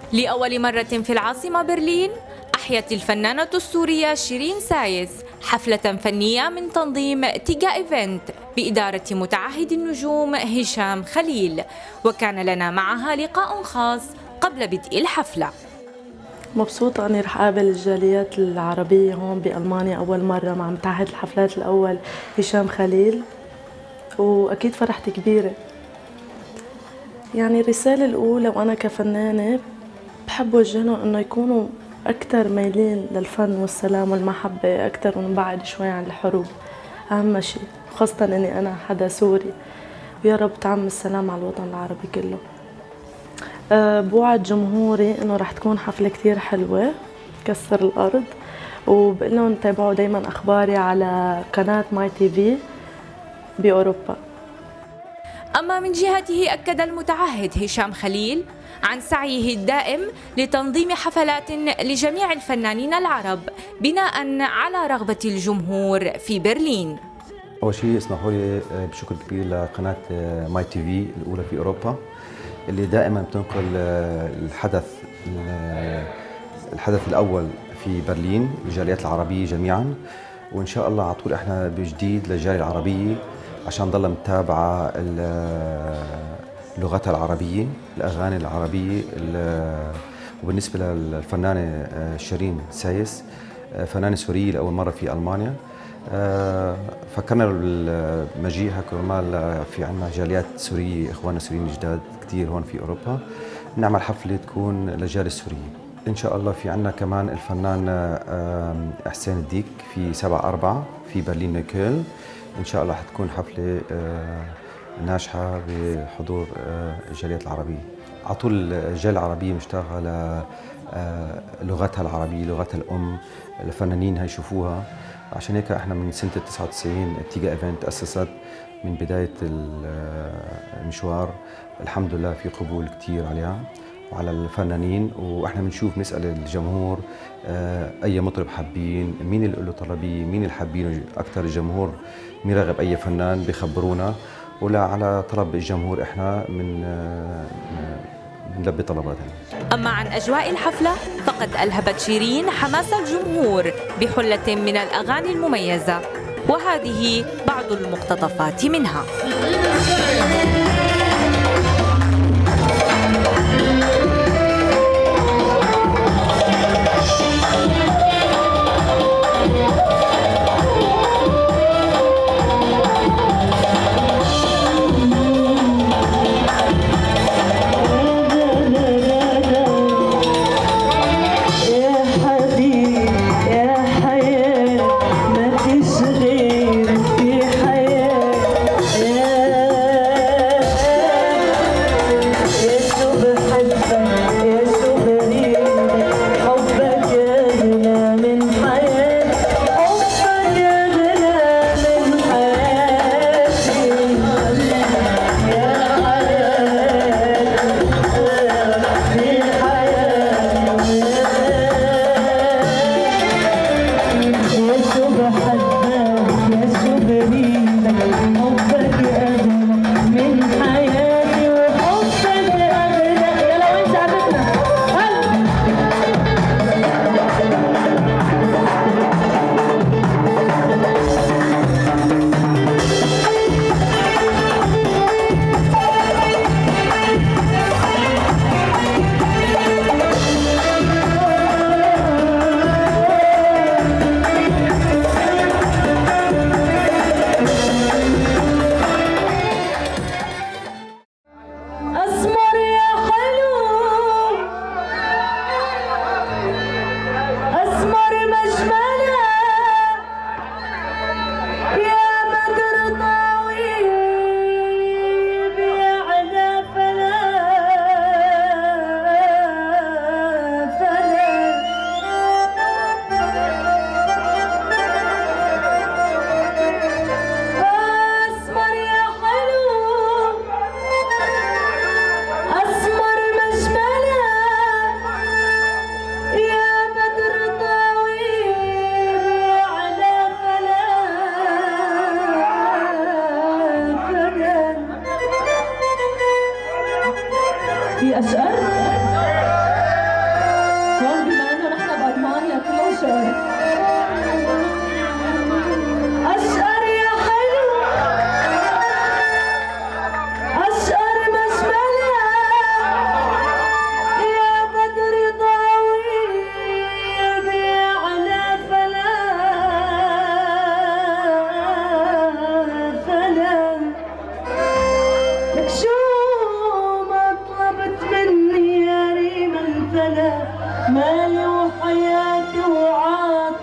لأول مرة في العاصمة برلين أحيت الفنانة السورية شيرين سايس حفلة فنية من تنظيم تيجا إيفنت بإدارة متعهد النجوم هشام خليل، وكان لنا معها لقاء خاص قبل بدء الحفلة. مبسوطة أني رح قابل الجاليات العربية هون بألمانيا أول مرة مع متعهد الحفلات الأول هشام خليل، وأكيد فرحتي كبيرة. يعني الرسالة الأولى وأنا كفنانة بحب وجههم إنه يكونوا أكثر ميلين للفن والسلام والمحبة، أكثر ونبعد شوي عن الحروب، أهم شيء، خاصة إني أنا حدا سوري، ويا رب تعم السلام على الوطن العربي كله. بوعد جمهوري إنه رح تكون حفلة كتير حلوة كسر الأرض، وبقول لهم تابعوا دايما أخباري على قناة ماي تي في بأوروبا. أما من جهته أكد المتعهد هشام خليل عن سعيه الدائم لتنظيم حفلات لجميع الفنانين العرب بناء على رغبة الجمهور في برلين. أول شيء اسمحوا لي بشكر كبير لقناة ماي تي في الأولى في أوروبا اللي دائما بتنقل الحدث الأول في برلين للجاليات العربية جميعا، وإن شاء الله على طول احنا بجديد للجالية العربية عشان نضل متابعة لغتها العربية، الأغاني العربية. وبالنسبة للفنانة شيرين سايس، فنانة سورية لأول مرة في ألمانيا، فكرنا بالمجيئها كرمال في عنا جاليات سورية، إخواننا السوريين الجداد كتير هون في أوروبا، نعمل حفلة تكون للجالية السورية. إن شاء الله في عنا كمان الفنان حسين الديك في 7/4 في برلين نيكول، إن شاء الله حتكون حفلة ناجحة بحضور الجاليات العربية. على طول الجالية العربية مشتاقة للغتها العربية، لغتها الأم، الفنانين هيشوفوها. عشان هيك احنا من سنة 99 تيجا ايفنت تأسست من بداية المشوار، الحمد لله في قبول كتير عليها وعلى الفنانين، واحنا بنشوف نسأل الجمهور اي مطرب حابين، مين اللي له طلبية، مين اللي حابينه اكثر، الجمهور مين رغب اي فنان بيخبرونا، ولا على طلب الجمهور احنا بنلبي طلباتهم. أما عن أجواء الحفلة فقد ألهبت شيرين حماس الجمهور بحلة من الأغاني المميزة، وهذه بعض المقتطفات منها. مالي وحياتي وعاطفي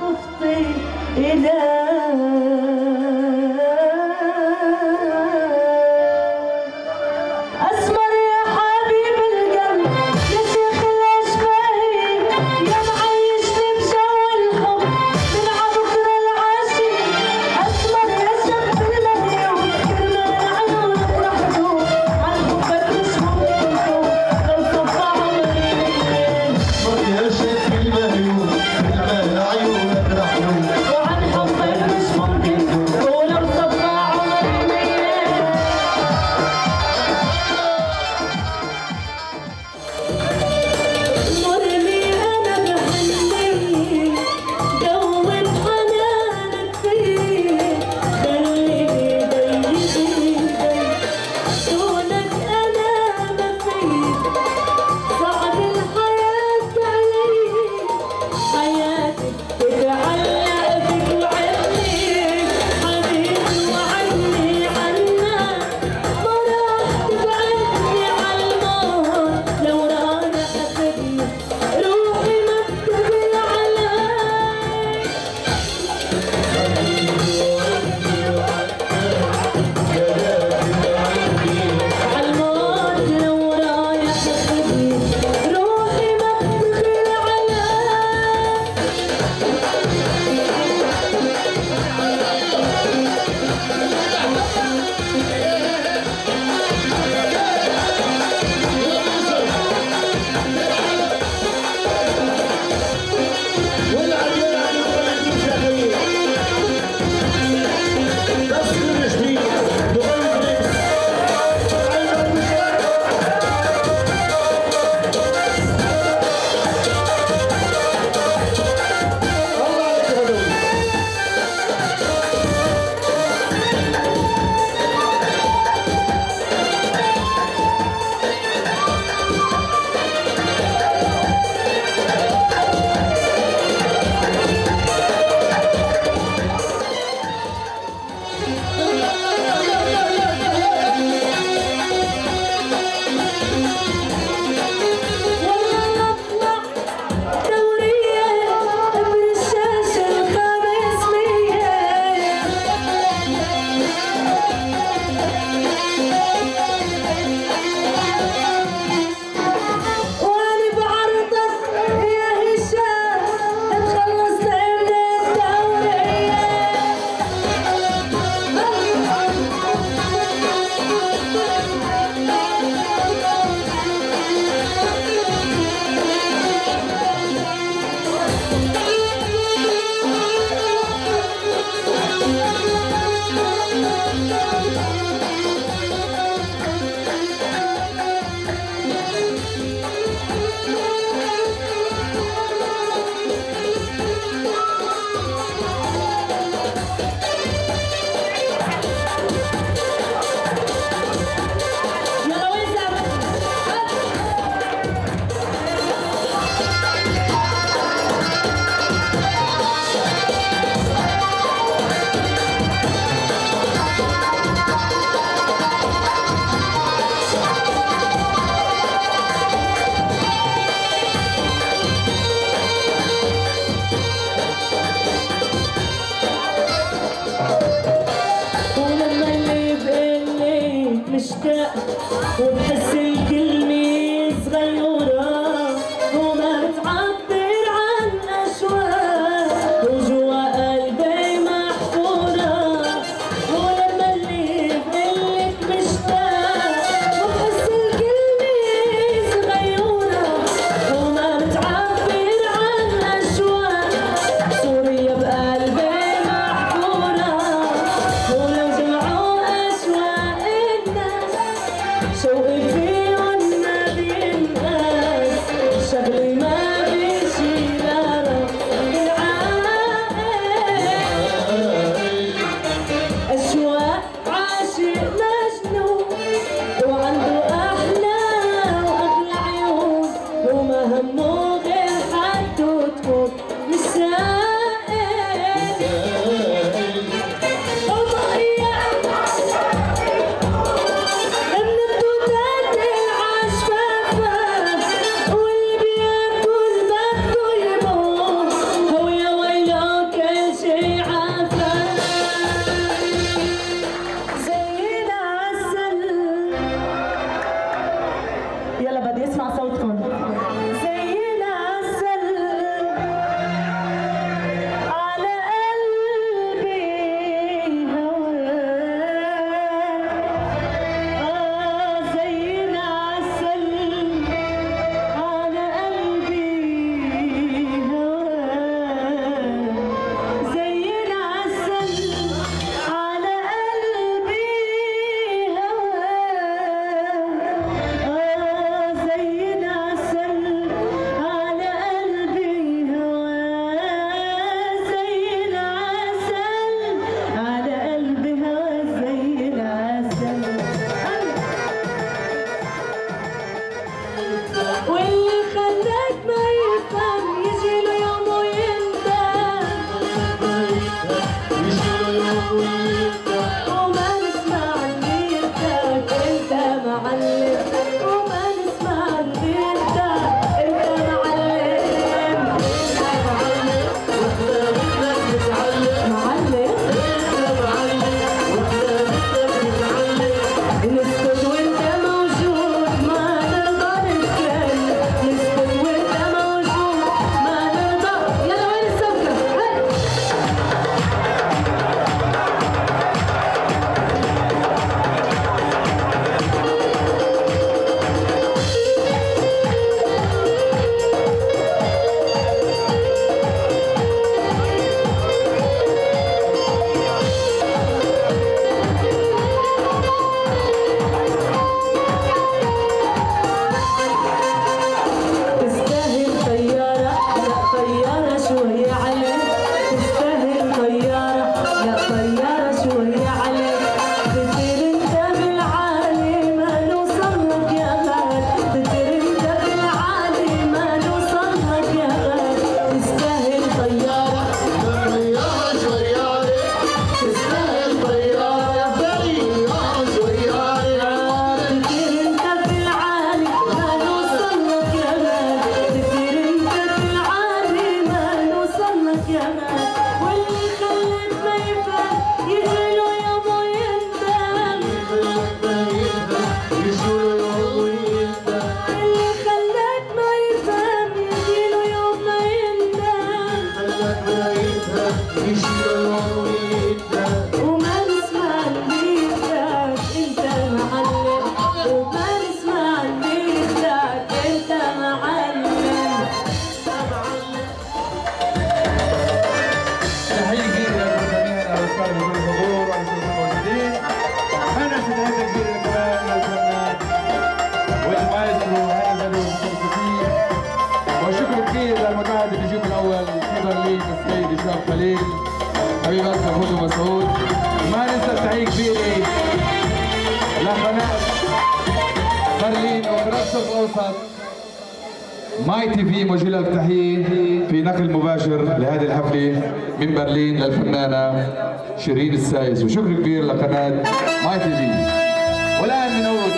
كبير للمتعهد النجوم الاول في برلين السيد هشام خليل، حبيب قلبنا هدى مسعود. ما ننسى تحية كبيرة لقناة برلين والشرق الاوسط ماي تي في، موجه لها التحية في نقل مباشر لهذه الحفلة من برلين للفنانة شيرين السايس، وشكر كبير لقناة ماي تي في. والآن بنعود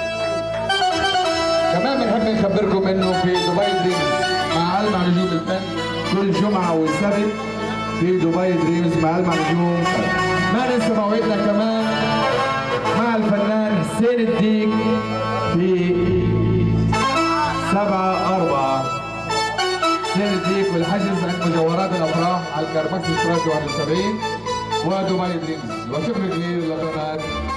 كمان بنحب نخبركم انه في دبي دريمز مع ألمع نجوم الفن كل جمعة والسبت في دبي دريمز مع ألمع نجوم الفن. ما ننسى موعدنا كمان مع الفنان حسين الديك في 7/4. حسين الديك والحجز عند مجوهرات الافراح على الكربكس سترايك 71 ودبي دريمز. وشكرا كثير لقناة